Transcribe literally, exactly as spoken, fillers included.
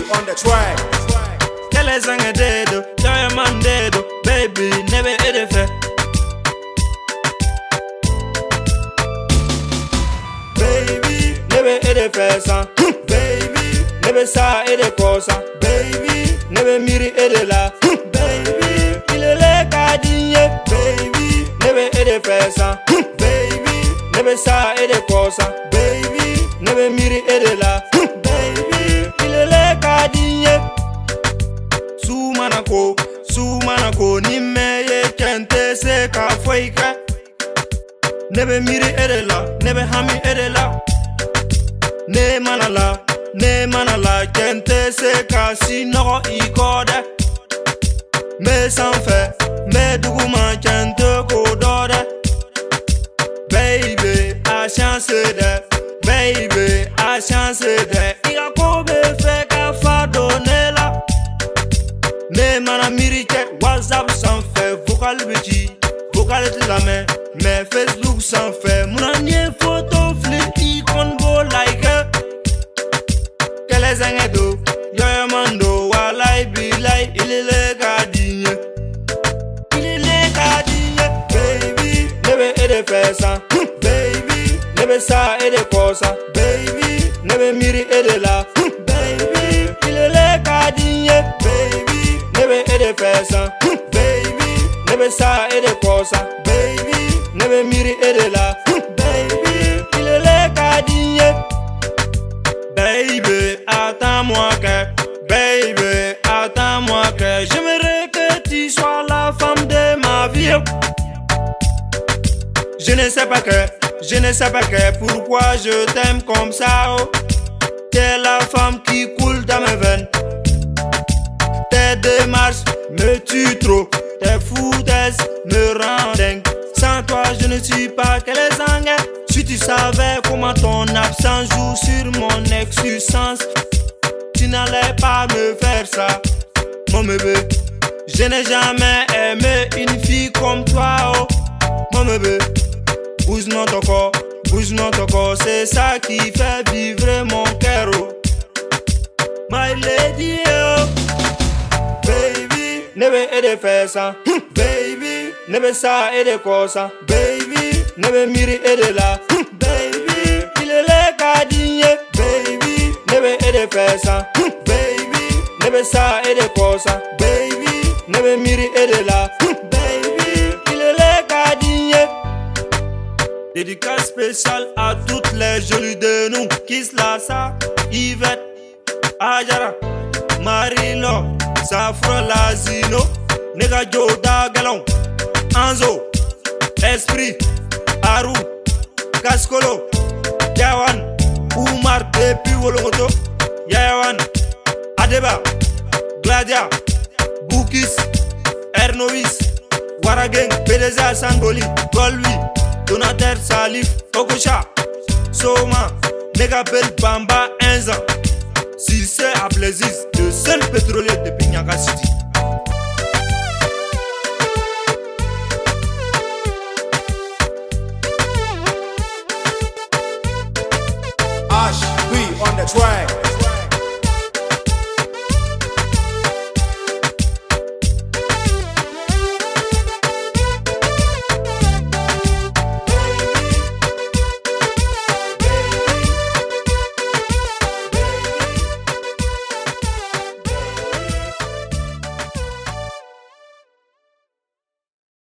on the track. Kele zange dedo, yoye man dedo, baby nebe edefe. Baby, Nebe edefe san, baby, nebe sa ede kosa, baby, nebe miri ede la, baby, ilele kadinye, baby, nebe edefe san, baby, nebe sa ede kosa, baby, nebe miri ede la, baby, ilele kadinye. Su manako, su manako, nimme ye kente se ka foika. Nebe miri ede la, nebe hami ede la. Ne manala, ne manala, kente se ka si nogo ikode. Me sanfe, me duguma kente ko dode. Baby, a chance de, baby, a chance de. Iga kobe fe ka fado ne la. Ne mana miri ke WhatsApp sans fait, vocal biti, vocal de la main, mais Facebook sans fait. Muna nye photo flip icon bo like. Kele zange do, yoye mando, walai bilai, ilile kadinye, ilile kadinye. baby, Nebe ede fesa, baby, nebe sa ede kosa, baby, nebe miri ede la, baby, ilile kadinye. baby, Nebe ede fesa, baby, nebe sa ede kosa, baby, nebe miri ede la, baby, ilele kadinye. Baby, attends-moi que, baby, attends-moi que, j'aimerais que tu sois la femme de ma vie. Je ne sais pas que, je ne sais pas que, pourquoi je t'aime comme ça, oh. T'es la femme qui coule dans mes veines. Tes démarches me tuent trop, tes foutaises me rendent dingue. Sans toi je ne suis pas que les anges. Si tu savais comment ton absence joue sur mon existence, tu n'allais pas me faire ça, mon bébé. Je n'ai jamais aimé une fille comme toi, oh, mon bébé. Bouge notre corps, bouge notre corps, c'est ça qui fait vivre mon cœur, oh. My lady, oh. baby, Nebe ede fesa, baby, nebe sa ede kosa, baby, nebe miri ede la, baby, ilele kadinye. baby, Nebe ede fesa, baby, nebe sa ede kosa, baby, nebe miri ede la, baby, ilele kadinye. Dédicace spéciale à toutes les jolies de nous, Kiss Lassa, Yvette, Ajara, Marilo, Safra Lazino, Nega Joda Galon, Anzo, Esprit, Aru, Kaskolo, Yawan, Oumar Depi Wolongoto, Yawan, Adeba, Gladia, Boukis, Ernovis, Warageng, Pedeza Sangoli, Golwi, Donater Salif, Okosha, Soma, Megabel Bamba, Enza. Si c'est à plaisir, le seul pétrolier de Pignaka City.